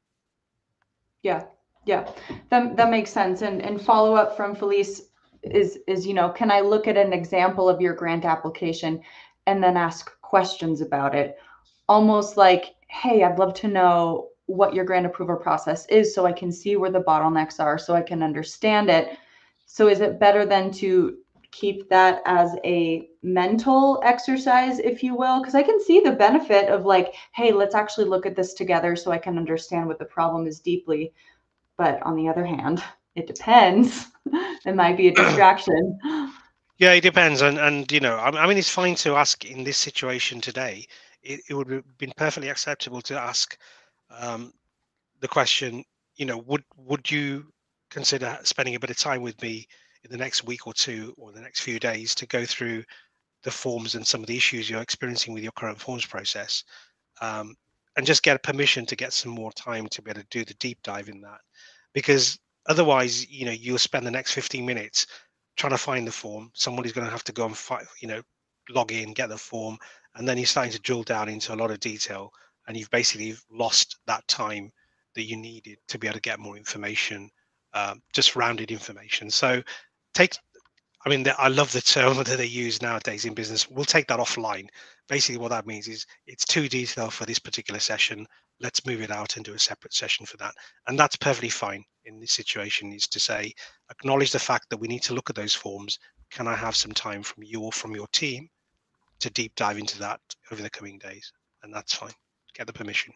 Yeah, that makes sense. And follow up from Felice is can I look at an example of your grant application and then ask questions about it? Almost like, hey, I'd love to know what your grant approval process is so I can see where the bottlenecks are, so I can understand it. So is it better than to keep that as a mental exercise, if you will? Because I can see the benefit of like, hey, let's actually look at this together so I can understand what the problem is deeply. But on the other hand, it depends. It might be a distraction. Yeah, it depends, and you know, I mean, it's fine to ask in this situation today. It would have been perfectly acceptable to ask um, the question, you know, would you consider spending a bit of time with me in the next week or two, or the next few days, to go through the forms and some of the issues you're experiencing with your current forms process, um, and just get permission to get some more time to be able to do the deep dive in that, because otherwise, you know, you'll spend the next 15 minutes trying to find the form. Somebody's going to have to go and find, you know, log in, get the form, and then you're starting to drill down into a lot of detail, and you've basically lost that time that you needed to be able to get more information, just rounded information. So take, I mean, I love the term that they use nowadays in business. We'll take that offline. Basically, what that means is it's too detailed for this particular session. Let's move it out and do a separate session for that. And that's perfectly fine in this situation, is to say, acknowledge the fact that we need to look at those forms. Can I have some time from you or from your team to deep dive into that over the coming days? And that's fine. Get the permission.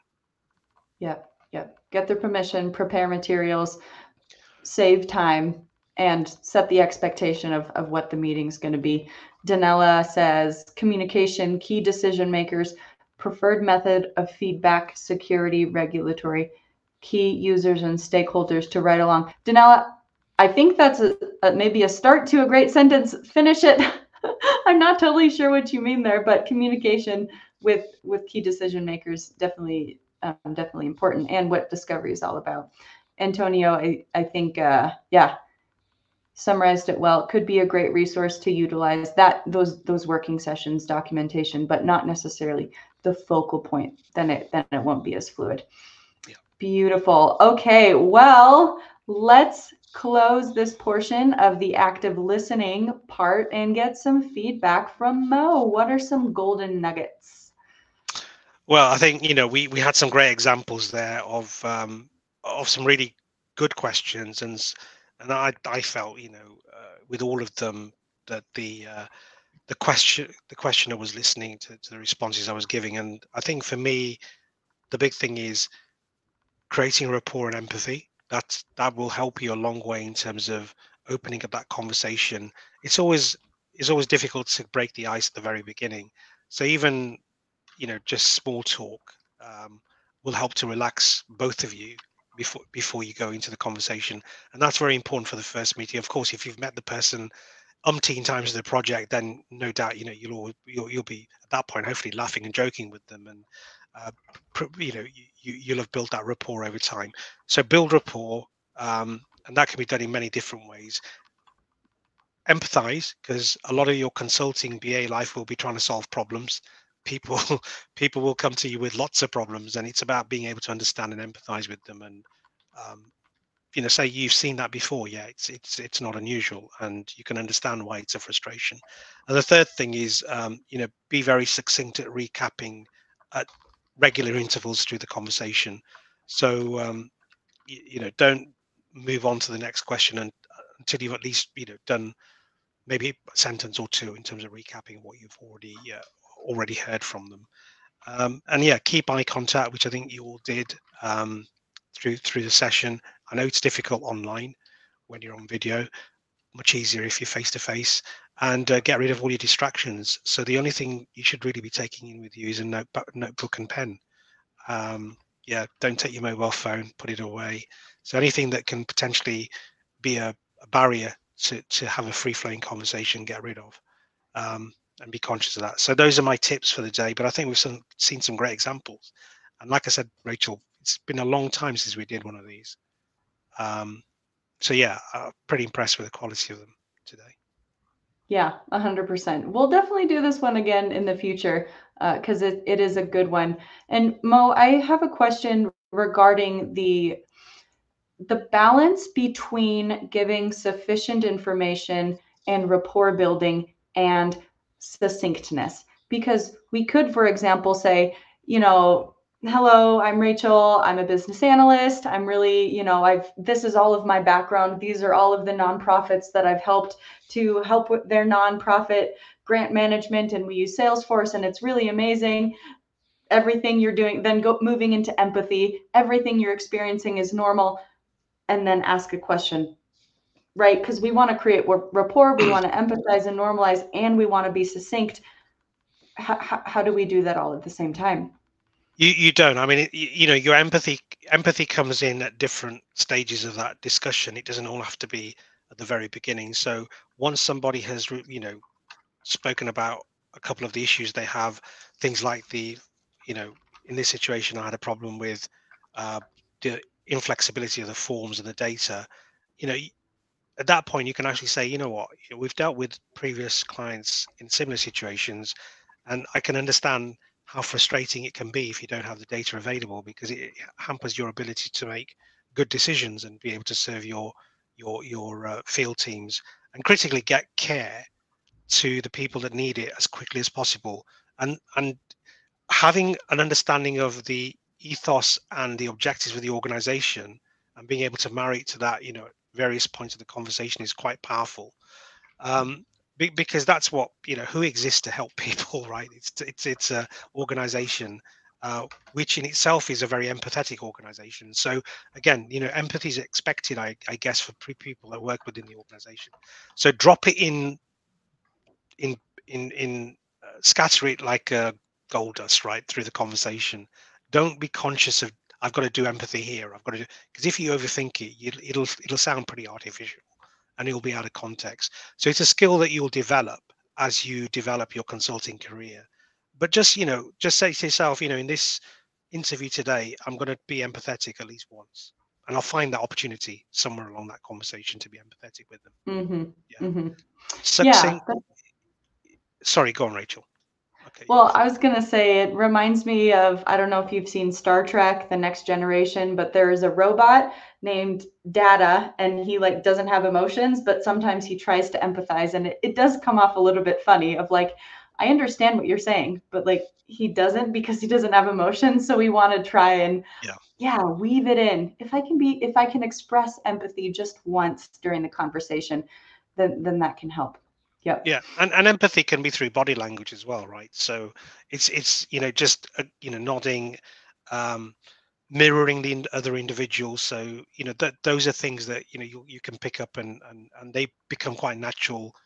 Yep, yep. Get their permission, prepare materials, save time, and set the expectation of what the meeting's going to be. Danella says, communication, key decision makers, preferred method of feedback, security, regulatory, key users and stakeholders to write along. Danella, I think that's maybe a start to a great sentence. Finish it. I'm not totally sure what you mean there, but communication with key decision makers definitely definitely important, and what discovery is all about. Antonio, I think, yeah, summarized it well. It could be a great resource to utilize, that those working sessions documentation, but not necessarily the focal point. Then it won't be as fluid. Yeah. Beautiful. Okay, well, let's close this portion of the active listening part and get some feedback from Mo. What are some golden nuggets? Well, I think, you know, we had some great examples there of some really good questions, and I felt, you know, with all of them, that the questioner was listening to the responses I was giving. And I think for me, the big thing is creating rapport and empathy. That will help you a long way in terms of opening up that conversation. It's always difficult to break the ice at the very beginning. So even, you know, just small talk will help to relax both of you before you go into the conversation. And that's very important for the first meeting. Of course, if you've met the person umpteen times in the project, then no doubt, you know, you'll be at that point hopefully laughing and joking with them, and you know, you'll have built that rapport over time. So build rapport, and that can be done in many different ways. Empathize, because a lot of your consulting BA life will be trying to solve problems. People people will come to you with lots of problems, and it's about being able to understand and empathize with them. And you know, say you've seen that before. Yeah, it's not unusual, and you can understand why it's a frustration. And the third thing is, you know, be very succinct at recapping at regular intervals through the conversation. So you know, don't move on to the next question until you've at least, you know, done maybe a sentence or two in terms of recapping what you've already heard from them. And yeah, keep eye contact, which I think you all did through the session. I know it's difficult online when you're on video, much easier if you're face to face, and get rid of all your distractions. So the only thing you should really be taking in with you is a notebook and pen. Yeah, don't take your mobile phone, put it away. So anything that can potentially be a barrier to have a free flowing conversation, get rid of, and be conscious of that. So those are my tips for the day. But I think we've seen some great examples. And like I said, Rachel, it's been a long time since we did one of these. So yeah, pretty impressed with the quality of them today. Yeah, 100%. We'll definitely do this one again in the future because it is a good one. And Mo, I have a question regarding the balance between giving sufficient information and rapport building and succinctness. Because we could, for example, say, you know, hello, I'm Rachel. I'm a business analyst. I'm really, you know, this is all of my background. These are all of the nonprofits that I've helped to help with their nonprofit grant management. And we use Salesforce, and it's really amazing. Everything you're doing, then moving into empathy. Everything you're experiencing is normal. And then ask a question. right? Because we want to create rapport, we want to empathize and normalize, and we want to be succinct. How do we do that all at the same time? You don't. I mean, you know, your empathy comes in at different stages of that discussion. It doesn't all have to be at the very beginning. So once somebody has, you know, spoken about a couple of the issues they have, things like the, you know, in this situation, I had a problem with the inflexibility of the forms and the data. You know, at that point, you can actually say, you know what, we've dealt with previous clients in similar situations, and I can understand how frustrating it can be if you don't have the data available, because it hampers your ability to make good decisions and be able to serve your field teams and critically get care to the people that need it as quickly as possible. And having an understanding of the ethos and the objectives of the organization and being able to marry it to that, you know, at various points of the conversation is quite powerful. Because that's what, you know, who exists to help people, right? It's a organization which in itself is a very empathetic organization. So again, you know, empathy is expected, I guess, for people that work within the organization. So drop it in scatter it like gold dust right through the conversation. Don't be conscious of, I've got to do empathy here, I've got to do, because if you overthink it, it'll sound pretty artificial and it'll be out of context. So it's a skill that you'll develop as you develop your consulting career. But just, you know, just say to yourself, you know, in this interview today, I'm going to be empathetic at least once, and I'll find that opportunity somewhere along that conversation to be empathetic with them. Yeah. Yeah. Succinct. Sorry, go on, Rachel. Okay. Well, I was going to say, it reminds me of, I don't know if you've seen Star Trek, The Next Generation, but there is a robot named Data, and he like doesn't have emotions, but sometimes he tries to empathize. And it does come off a little bit funny of like, I understand what you're saying, but like he doesn't because he doesn't have emotions. So we want to try and weave it in. If I can express empathy just once during the conversation, then that can help. Yep. Yeah, and empathy can be through body language as well, right? So it's you know, just you know, nodding, mirroring the other individuals. So you know, that those are things that, you know, you can pick up, and they become quite natural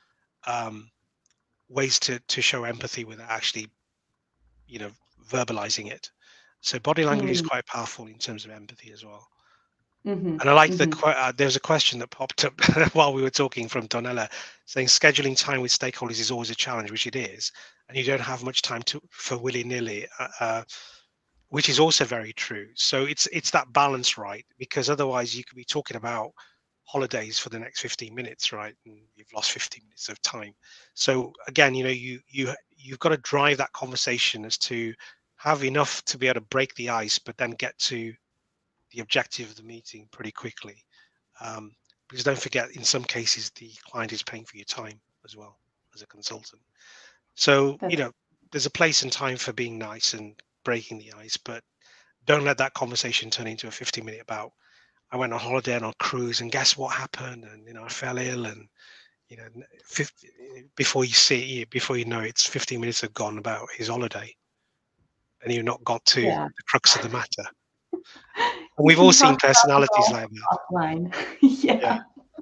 ways to show empathy without actually, you know, verbalizing it. So body language is quite powerful in terms of empathy as well. And I like there was a question that popped up while we were talking from Donella, saying scheduling time with stakeholders is always a challenge, which it is, and you don't have much time for willy-nilly, which is also very true. So it's that balance, right? Because otherwise you could be talking about holidays for the next 15 minutes, right? And you've lost 15 minutes of time. So again, you know, you've got to drive that conversation as to have enough to be able to break the ice, but then get to the objective of the meeting pretty quickly. Because don't forget, in some cases, the client is paying for your time as well as a consultant. So, you know, there's a place and time for being nice and breaking the ice, but don't let that conversation turn into a 50-minute about, I went on holiday and on a cruise and guess what happened? And, you know, I fell ill, and, you know, before you know it, it's 15 minutes have gone about his holiday and you've not got to the crux of the matter. And we've all seen personalities like that. Offline. Yeah.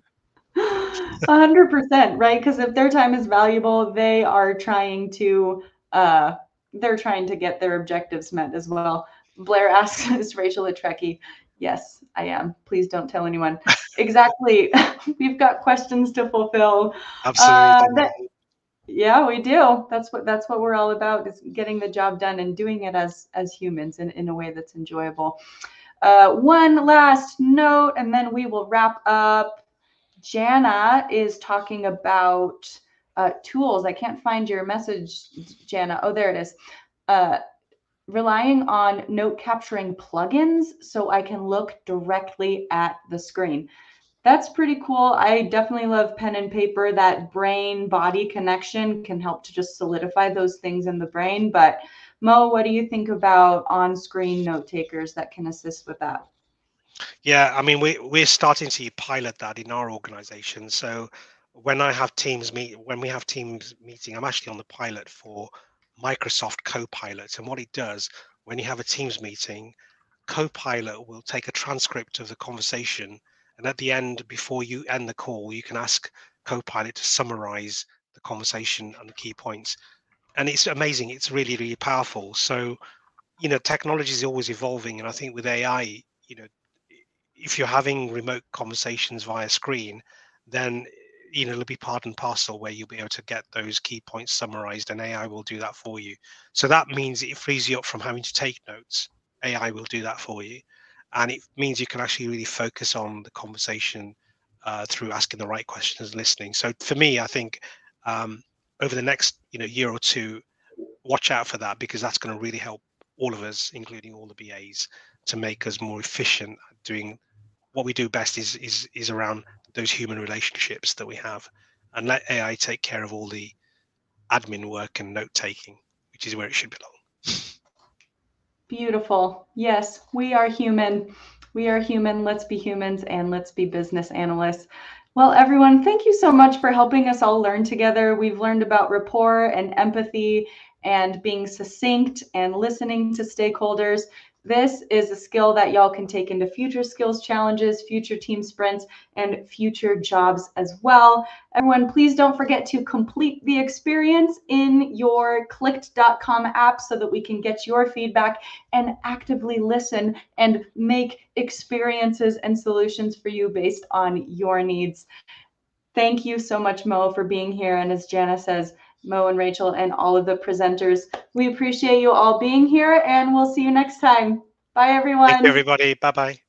100%, right? Because if their time is valuable, they are trying to get their objectives met as well. Blair asks, is Rachel a Trekkie? Yes, I am. Please don't tell anyone. Exactly. We've got questions to fulfill. Absolutely. Yeah, we do. That's what we're all about, is getting the job done and doing it as humans in a way that's enjoyable. One last note, and then we will wrap up. Jana is talking about tools. I can't find your message, Jana. Oh, there it is. Relying on note capturing plugins so I can look directly at the screen. That's pretty cool. I definitely love pen and paper. That brain body connection can help to just solidify those things in the brain. But Mo, what do you think about on-screen note takers that can assist with that? Yeah, I mean, we're starting to pilot that in our organization. So when we have teams meeting, I'm actually on the pilot for Microsoft Copilot. And what it does, when you have a Teams meeting, Copilot will take a transcript of the conversation And at the end, before you end the call, you can ask Copilot to summarize the conversation and the key points. And it's amazing. It's really, really powerful. So, you know, technology is always evolving. And I think with AI, you know, if you're having remote conversations via screen, then, you know, it'll be part and parcel where you'll be able to get those key points summarized, and AI will do that for you. So that means it frees you up from having to take notes. AI will do that for you. And it means you can actually really focus on the conversation through asking the right questions and listening. So for me, I think over the next, you know, year or two, watch out for that, because that's going to really help all of us, including all the BAs, to make us more efficient at doing what we do best is around those human relationships that we have, and let AI take care of all the admin work and note taking, which is where it should belong. Beautiful. Yes, we are human. We are human. Let's be humans and let's be business analysts. Well, everyone, thank you so much for helping us all learn together. We've learned about rapport and empathy and being succinct and listening to stakeholders. This is a skill that y'all can take into future skills challenges, future team sprints, and future jobs as well. Everyone, please don't forget to complete the experience in your clicked.com app so that we can get your feedback and actively listen and make experiences and solutions for you based on your needs. Thank you so much, Mo, for being here. And as Jana says, Mo and Rachel and all of the presenters, we appreciate you all being here, and we'll see you next time. Bye, everyone. Thank you, everybody. Bye-bye.